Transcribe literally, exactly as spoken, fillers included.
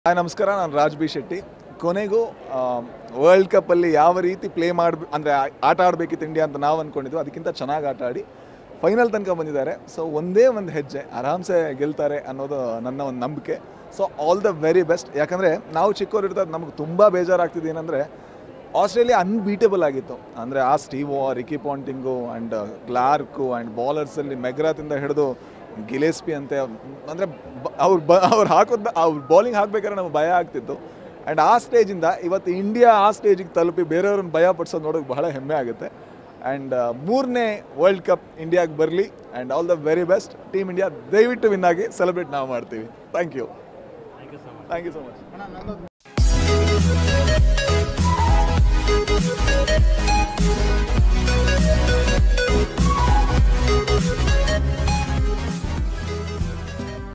Hi ನಮಸ್ಕಾರ, ನಾನು Raj B Shetty. ಕೊನೆಗೂ ವರ್ಲ್ಡ್ ಕಪ್ಪಲ್ಲಿ ಯಾವ ರೀತಿ ಪ್ಲೇ ಮಾಡಿ ಅಂದರೆ ಆಟ ಆಡಬೇಕಿತ್ತು ಇಂಡಿಯಾ ಅಂತ ನಾವು ಅಂದ್ಕೊಂಡಿದ್ದು, ಅದಕ್ಕಿಂತ ಚೆನ್ನಾಗಿ ಆಟ ಆಡಿ ಫೈನಲ್ ತನಕ ಬಂದಿದ್ದಾರೆ. ಸೊ ಒಂದೇ ಒಂದು ಹೆಜ್ಜೆ ಆರಾಮ್ಸೆ ಗೆಲ್ತಾರೆ ಅನ್ನೋದು ನನ್ನ ಒಂದು ನಂಬಿಕೆ. So all the very best. ಯಾಕಂದರೆ ನಾವು ಚಿಕ್ಕವ್ರು ಇರ್ತದೆ, ನಮಗೆ ತುಂಬ ಬೇಜಾರಾಗ್ತಿದೆ ಏನಂದರೆ ಆಸ್ಟ್ರೇಲಿಯಾ ಅನ್ಬೀಟೇಬಲ್ ಆಗಿತ್ತು. ಅಂದರೆ ಆ Steve Waugh, Ricky Ponting and Clarke and ಬಾಲರ್ಸಲ್ಲಿ ಮೆಗ್ರಾತಿಂದ ಹಿಡಿದು ಗಿಲೇಸ್ಪಿ ಅಂತೆ, ಅಂದರೆ ಅವ್ರು ಬ ಅವ್ರು ಹಾಕೋದು ಅವ್ರು ಬೌಲಿಂಗ್ ಹಾಕ್ಬೇಕಾದ್ರೆ ನಮಗೆ ಭಯ ಆಗ್ತಿತ್ತು. ಆ್ಯಂಡ್ ಆ ಸ್ಟೇಜಿಂದ ಇವತ್ತು ಇಂಡಿಯಾ ಆ ಸ್ಟೇಜಿಗೆ ತಲುಪಿ ಬೇರೆಯವ್ರನ್ನ ಭಯ ಪಡಿಸೋದು ನೋಡೋಕೆ ಬಹಳ ಹೆಮ್ಮೆ ಆಗುತ್ತೆ. ಆ್ಯಂಡ್ ಮೂರನೇ ವರ್ಲ್ಡ್ ಕಪ್ ಇಂಡಿಯಾಗೆ ಬರಲಿ and all the very best. Team India ದಯವಿಟ್ಟು ವಿನ್ ಆಗಿ ಸೆಲೆಬ್ರೇಟ್ ನಾವು ಮಾಡ್ತೀವಿ. Thank you thank you so much.